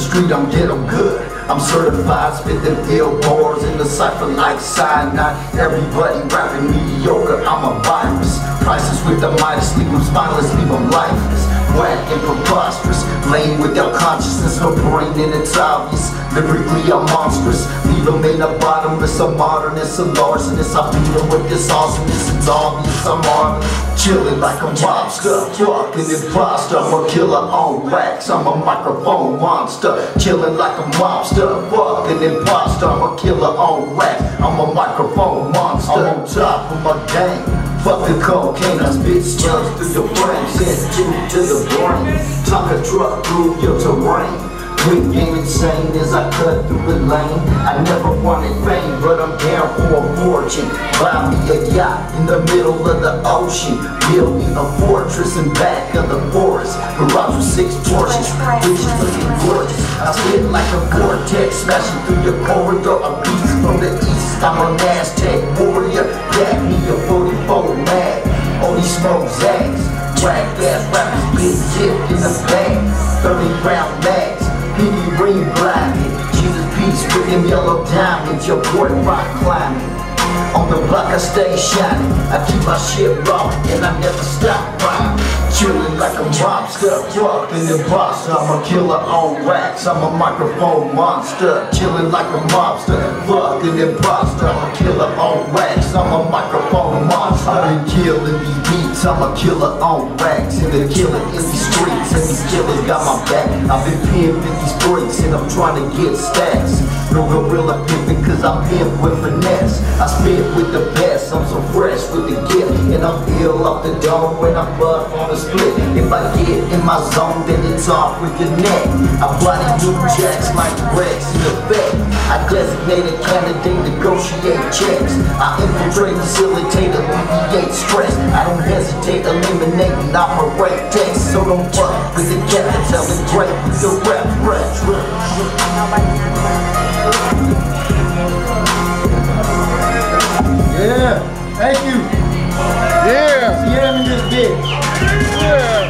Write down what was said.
street, I'm ghetto good. I'm certified, spitting ill bars in the cipher like cyanide. Everybody rapping mediocre, I'm a virus. Prices with the Midas, leave them spineless, leave them lifeless. Whack and preposterous, lame without consciousness, no brain and it's obvious. Lyrically I'm monstrous, leave them in the bottomless. I'm modernist, a larcenist, I beat them with this awesomeness. It's obvious I'm marvelous, chilling like a mobster, fucking imposter. I'm a killer on wax, I'm a microphone monster. Chilling like a mobster, fucking imposter. I'm a killer on wax, I'm a microphone monster. I'm on top of my game. Fuck the cocaine, I spit slugs through your brain. Send you to the brain. Talk a truck through your terrain. Quick game insane as I cut through the lane. I never wanted fame, but I'm down for a fortune. Buy me a yacht in the middle of the ocean. Build me a fortress in back of the forest. Garage with 6 Porsches, bitches looking gorgeous. I spit like a vortex, smashing through your corridor. A beast from the east, I'm an Aztec warrior. Back me a 44 mag, only smoke zags. Whack ass rappers get tipped in the bag. 30 round mags, penny ring blinded. Jesus peace with them yellow diamonds. Your boy rock climbing. On the block I stay shining. I keep my shit raw and I never stop rhyming. Chilling like a mobster, fucking imposter. I'm a killer on wax, I'm a microphone monster. Chilling like a mobster, fucking imposter. I'm a killer on wax, I'm a microphone monster. I've been killing these beats, I'm a killer on wax. And the killer in these streets, and these killers got my back. I've been pimping these breaks and I'm trying to get stacks. No gorilla pimping cause I'm pimp with finesse. I spit with the best, I'm so fresh with the gift. And I'm ill off the dome when I buff on the split. If I get in my zone, then it's off with your neck. I body new jacks like Rex in effect. I designate a candidate, negotiate checks. I infiltrate, facilitate, alleviate stress. I don't hesitate, eliminate, and operate text. So don't fuck with the cat that's selling great with the rap. Yeah, thank you. Yeah. See him in this bitch. Yeah.